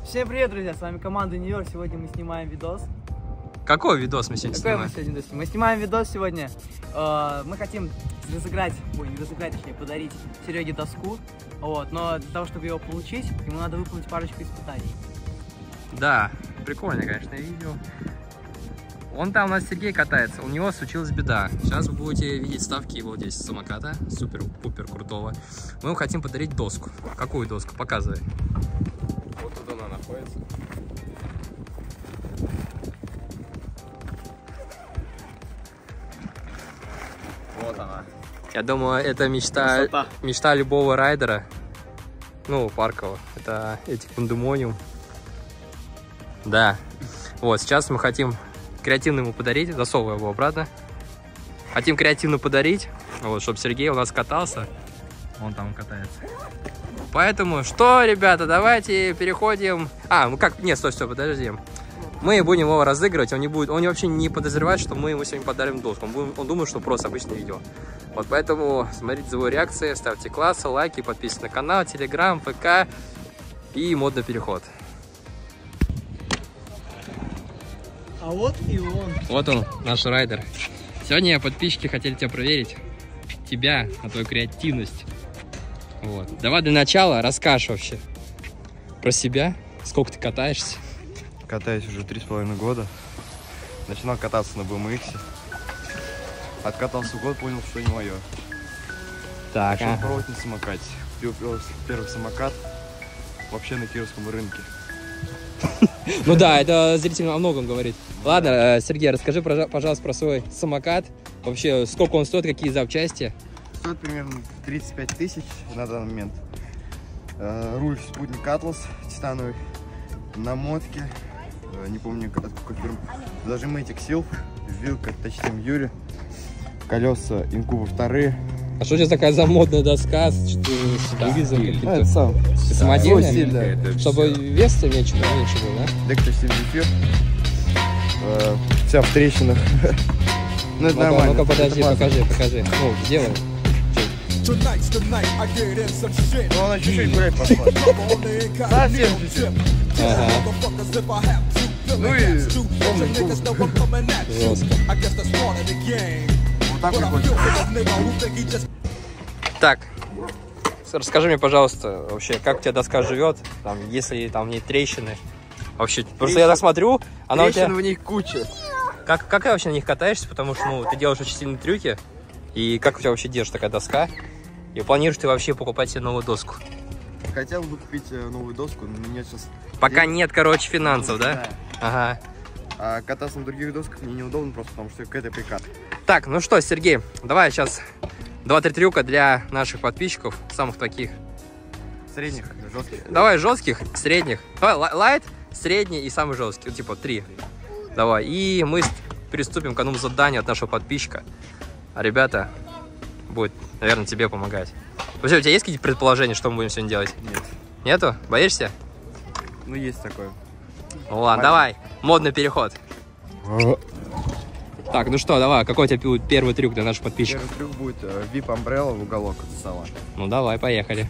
Всем привет, друзья, с вами команда Нью-Йорк. Сегодня мы снимаем видос. Какой видос мы сегодня снимаем? Мы снимаем видос сегодня. Мы хотим разыграть, не разыграть, точнее, подарить Сереге доску. Вот, но для того, чтобы его получить, ему надо выполнить парочку испытаний. Да, прикольно, конечно, видео. Он там у нас Сергей катается, у него случилась беда. Сейчас вы будете видеть ставки его здесь с самоката, супер-пупер крутого. Мы ему хотим подарить доску. Какую доску? Показывай. Вот тут она находится. Вот она. Я думаю, это мечта любого райдера. Ну, паркового. Это этих пандемониум. Да. Вот, сейчас мы хотим креативно ему подарить. Засовываю его обратно. Хотим креативно подарить, вот, чтобы Сергей у нас катался. Он там катается. Поэтому, что, ребята, давайте переходим. Ну как? Нет, стой, подожди. Мы будем его разыгрывать. Он вообще не подозревает, что мы ему сегодня подарим доску. Он думает, что просто обычное видео. Вот поэтому смотрите за его реакцией, ставьте классы, лайки, подписывайтесь на канал, телеграм, ПК и модный переход. А вот и он. Вот он, наш райдер. Сегодня подписчики хотели тебя проверить. Тебя, на твою креативность. Вот. Давай для начала расскажешь вообще про себя. Сколько ты катаешься? Катаюсь уже 3,5 года. Начинал кататься на BMX. Откатался год, понял, что не мое. Так, начал пробовать на самокате. Первый самокат вообще на кировском рынке. Ну да, это зрителям о многом говорит. Ладно, Сергей, расскажи, пожалуйста, про свой самокат. Вообще, сколько он стоит, какие запчасти? Стоит примерно 35 тысяч на данный момент. Руль спутник Atlas титановый. На мотке, не помню, какой фирмы. Зажимы Exilf, вилка Touch Юри. Колеса Инкуба 2. А что у тебя такая за модная доска с вывесом каким-то? Это сам. Самодельная? Да. Чтобы вес меньше был, да? Дектор Зефир. Вся в трещинах. Ну это нормально. Ну-ка, подожди, покажи. Ну, сделай. Ну она чуть-чуть гулять пошла. Совсем чуть-чуть. Ага. Ну и жестко. Вот так прикольно. Так, расскажи мне, пожалуйста, вообще, как у тебя доска живет, там, если там нет трещины. Вообще, просто я так смотрю, она у тебя... Трещин в них куча. Как ты вообще на них катаешься, потому что, ну, ты делаешь очень сильные трюки, и как у тебя вообще держит такая доска? И планируешь ты вообще покупать себе новую доску? Хотел бы купить новую доску, но мне сейчас... Пока нет, короче, финансов, да? Ага. А кататься на других досках мне неудобно просто, потому что какая-то прикат. Так, ну что, Сергей, давай сейчас 2-3 трюка для наших подписчиков, самых таких. Средних, жестких. Давай жестких, средних. Давай лайт, средний и самый жесткий, типа 3. Давай, и мы приступим к одному заданию от нашего подписчика. А ребята будет, наверное, тебе помогать. Вообще, у тебя есть какие-то предположения, что мы будем сегодня делать? Нет. Нету? Боишься? Ну, есть такое. Ну ладно, давай, модный переход. Так, ну что, давай, какой у тебя будет первый трюк для наших подписчиков? Первый трюк будет VIP Umbrella в уголок от стола. Ну давай, поехали.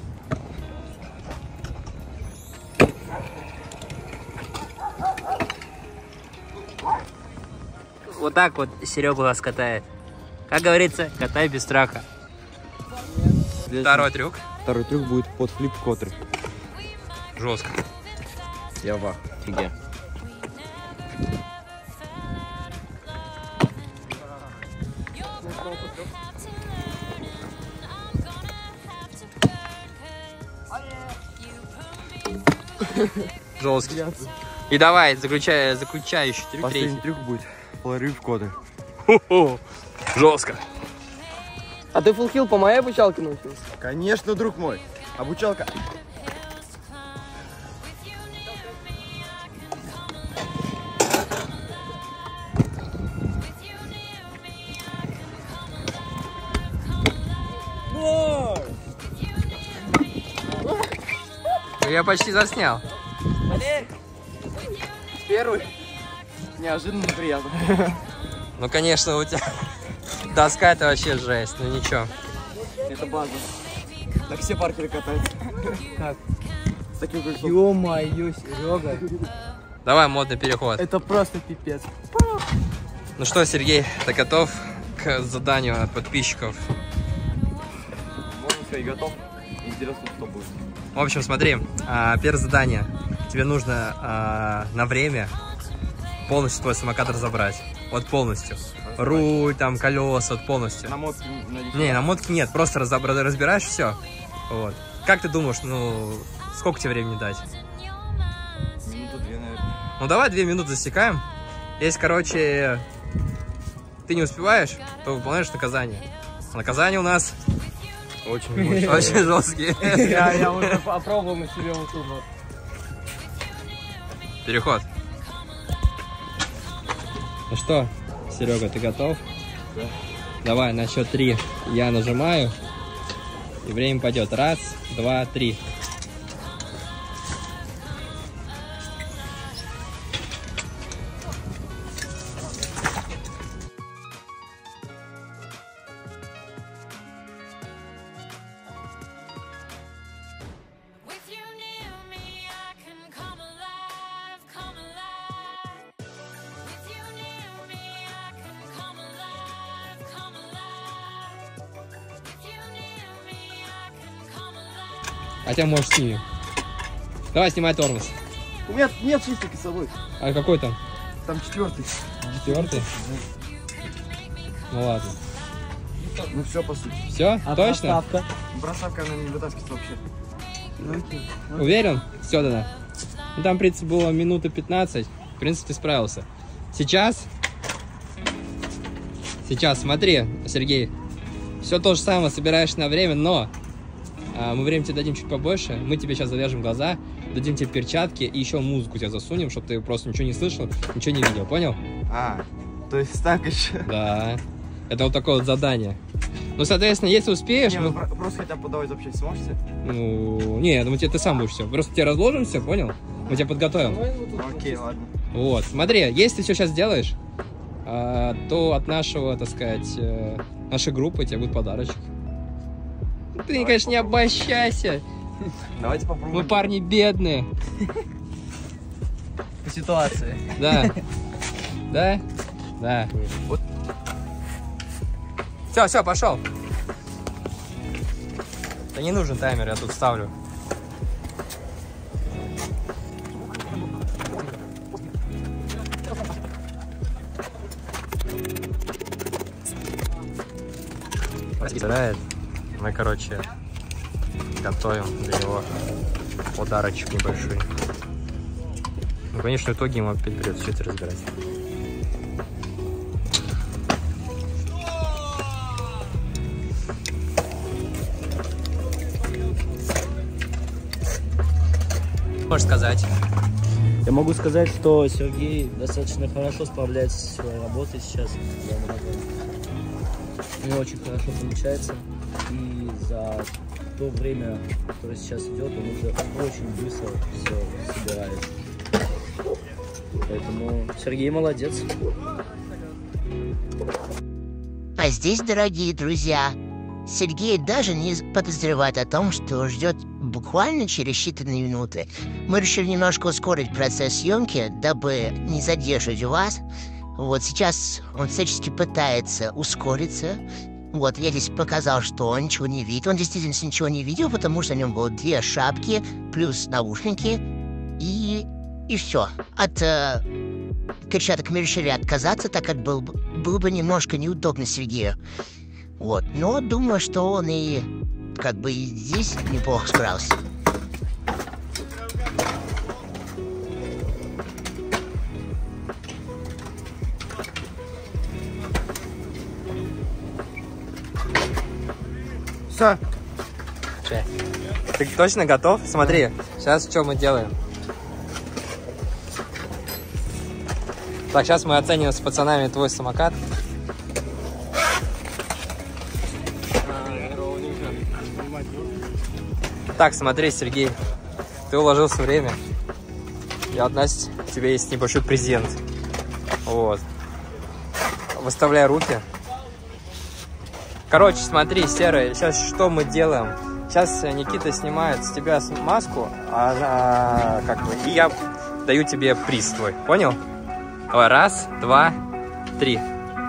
Вот так вот Серега вас катает. Как говорится, катай без страха. Второй трюк. Второй трюк будет под флип-котры. Жестко. Я в ахуе. Жесткий. И давай, заключающий трюк. Последний трюк будет прорыв в коды. Жестко. А ты фулл-хилл по моей обучалке научился? Конечно, друг мой. Обучалка. Я почти заснял. Первый. Неожиданно приятно. Ну, конечно, у тебя доска это вообще жесть, ну ничего. Это база. Так все паркеры катаются. Как? таким колесом. Ё-моё, Серега. Давай, модный переход. Это просто пипец. Ну что, Сергей, ты готов к заданию от подписчиков? Можно сказать, готов. Интересно, что будет. В общем, смотри, первое задание. Тебе нужно на время полностью твой самокат разобрать. Вот полностью. Руль, там, колеса, вот полностью. На мотке Не, на мотке нет, просто разбираешь все. Вот. Как ты думаешь, ну, сколько тебе времени дать? Минуту 2, наверное. Ну, давай 2 минуты засекаем. Если, короче, ты не успеваешь, то выполняешь наказание. Наказание у нас очень жесткие. Я уже попробовал на себе вот тут вот. Переход. Ну что, Серега, ты готов? Да. Давай, на счет 3 я нажимаю. И время пойдет. 1, 2, 3. Хотя можешь сними. Давай, снимай тормоз. У меня нет чистика с собой. А какой там? Там 4-й. 4-й? Ну ладно. Ну все, по сути. Все? Точно? Бросавка она не вытаскивается вообще. Уверен? Все, да. Ну там, в принципе, было минуты 15. В принципе, ты справился. Сейчас, смотри, Сергей. Все то же самое собираешь на время, но мы время тебе дадим чуть побольше. Мы тебе сейчас завяжем глаза, дадим тебе перчатки и еще музыку тебе засунем, чтобы ты просто ничего не слышал, ничего не видел, понял? То есть так еще? Да. Это вот такое вот задание. Ну, соответственно, если успеешь... Не, просто хотя бы подавать вообще сможете? Ну, не, я думаю, ты сам будешь все. Просто тебе разложим все, понял? Мы тебя подготовим. Окей, ладно. Вот, смотри, если ты все сейчас делаешь, то от нашего, так сказать, нашей группы тебе будет подарочек. Ты, конечно, не обольщайся. Давайте попробуем. Мы парни бедные. По ситуации. Да. Да? Да. Вот. Все, пошел. Да не нужен таймер, я тут ставлю. Представляет, мы, короче, готовим для него подарочек небольшой. Ну, конечно, в итоге ему опять придется все это разбирать. Можешь сказать? Я могу сказать, что Сергей достаточно хорошо справляется со своей работой сейчас. У него очень хорошо получается. И за то время, которое сейчас идет, он уже очень быстро все собирает. Поэтому Сергей молодец. А здесь, дорогие друзья, Сергей даже не подозревает о том, что ждет буквально через считанные минуты. Мы решили немножко ускорить процесс съемки, дабы не задерживать вас. Вот сейчас он всячески пытается ускориться. Вот, я здесь показал, что он ничего не видит. Он действительно ничего не видел, потому что на нем было 2 шапки, плюс наушники, и все. От перчаток мы решили отказаться, так как было бы немножко неудобно Сергею. Вот, но думаю, что он и как бы и здесь неплохо справился. Все. Ты точно готов? Смотри, сейчас что мы делаем. Так, сейчас мы оценим с пацанами твой самокат. Так, смотри, Сергей, ты уложился время. И от нас тебе есть небольшой презент. Вот. Выставляй руки. Короче, смотри, Серый, сейчас что мы делаем? Сейчас Никита снимает с тебя маску, и я даю тебе приз твой. Понял? Давай, 1, 2, 3.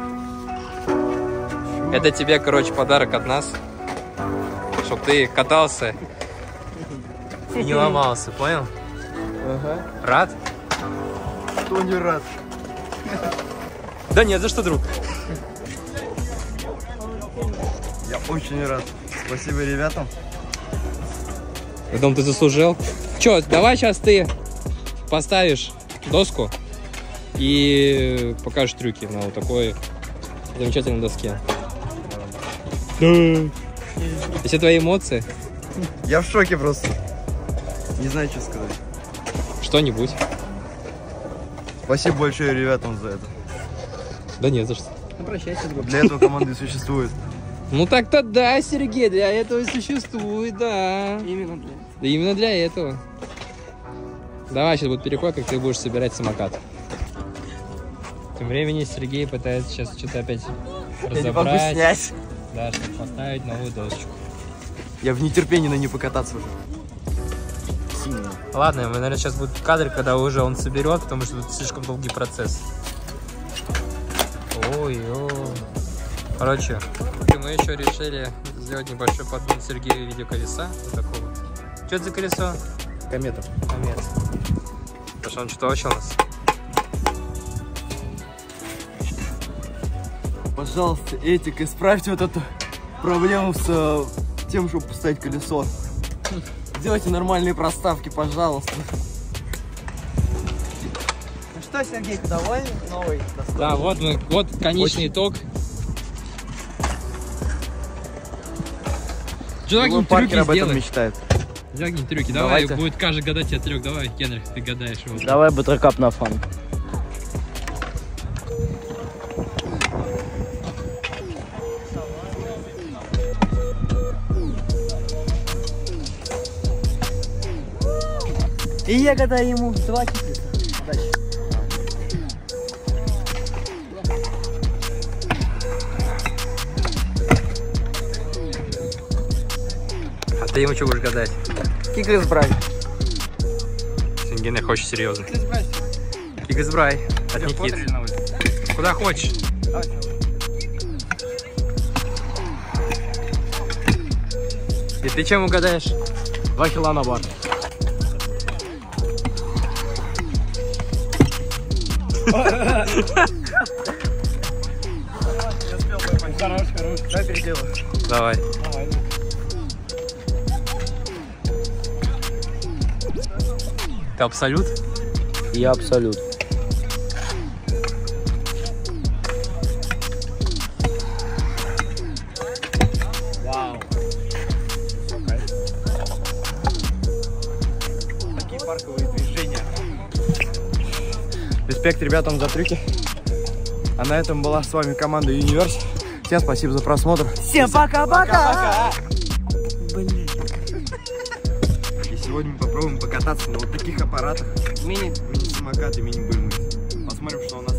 Это тебе, короче, подарок от нас. Чтоб ты катался и не ломался, понял? Ага. Рад? Кто не рад? Да нет, за что, друг? Я очень рад. Спасибо ребятам. Я думаю, ты заслужил. Чё, давай сейчас ты поставишь доску и покажешь трюки на вот такой замечательной доске. Все твои эмоции? Я в шоке просто. Не знаю, что сказать. Что-нибудь. Спасибо большое ребятам за это. Да нет, за что. Обращайся, друг. Для этого команды существует. Ну так-то да, Сергей, для этого и существует, да. Именно для. Да именно для этого. Давай, сейчас будет переход, как ты будешь собирать самокат. Тем временем Сергей пытается сейчас что-то опять разобрать. Я не могу снять. Да, чтобы поставить новую досочку. Я в нетерпении на ней покататься уже. Ладно, наверное, сейчас будет кадр, когда уже он соберет, потому что тут слишком долгий процесс. Ой-ой. Короче, мы еще решили сделать небольшой подгон Сергею в виде колеса. Вот такого. Что это за колесо? Комета. Комет. Потому что он что-то вообще у нас. Пожалуйста, Этик, исправьте вот эту проблему с тем, чтобы поставить колесо. Сделайте нормальные проставки, пожалуйста. Ну что, Сергей, ты доволен новой доской? Да, вот конечный итог. Что какие-нибудь трюки об этом сделай? мечтает. Сделай какие-нибудь трюки. Давайте. Давай, будет каждый гадать от 3. Давай, Генрих, ты гадаешь его. Давай батеркап на фан. И я гадаю ему 2 киплита. Удачи. А ты ему что будешь гадать? Киклис брать. Генрих очень серьезно. Киклис брай. От Никиты. Куда хочешь. И ты чем угадаешь? 2 кило на бар. Хорош. Давай переделаем. Давай. Ты абсолют? Я абсолют. Вау. Такие парковые движения. Респект ребятам за трюки. А на этом была с вами команда Universe. Всем спасибо за просмотр. Всем пока-пока! И сегодня мы попробуем покататься на вот таких аппаратах. Мини. Мини-самокаты, мини-БМВ. Посмотрим, что у нас